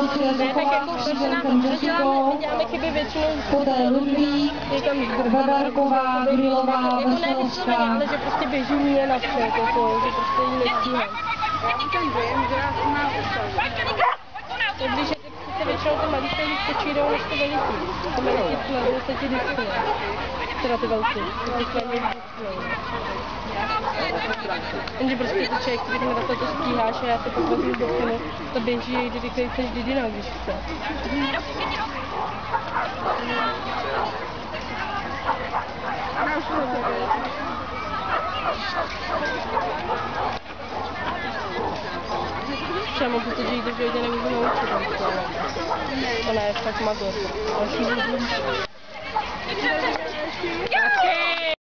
Ne, tak jako prostě nám děláme chyby většinou poté Ludvík, Veverková, Grilová, Veselovská. Ale že prostě běží mě na vše, jako, že prostě jí nestíhají. Já mám ten dojem, že já mám ustavu. Takže ty většinou ty malý stejný skočí jdou než ty veliký. Ty veliký tlevu se ti disknou. Teda ty velký. Ty tlevu disknou. Jenže prostě ty člověk, který mi takhle to stíháš a já se pak vezmu do kinu, to běží jde rychleji než Didina, když chce. Třeba mohu to říct, že jde nemůžu naučit. Ona je fakt magor.